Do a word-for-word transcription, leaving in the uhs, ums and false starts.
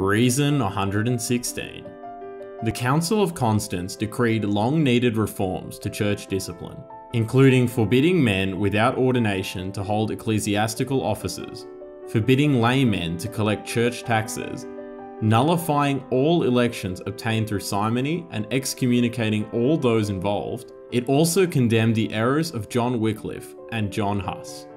Reason one hundred sixteen. The Council of Constance decreed long-needed reforms to church discipline, including forbidding men without ordination to hold ecclesiastical offices, forbidding laymen to collect church taxes, nullifying all elections obtained through simony, and excommunicating all those involved. It also condemned the errors of John Wycliffe and John Huss.